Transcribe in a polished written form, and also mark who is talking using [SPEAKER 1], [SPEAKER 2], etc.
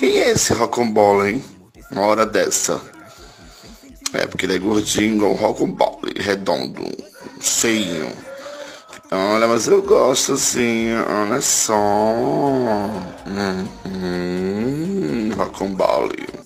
[SPEAKER 1] Quem é esse Rocambole, hein? Uma hora dessa. É, porque ele é gordinho igual o Rocambole, redondo, feinho. Olha, mas eu gosto assim, olha só. Rocambole.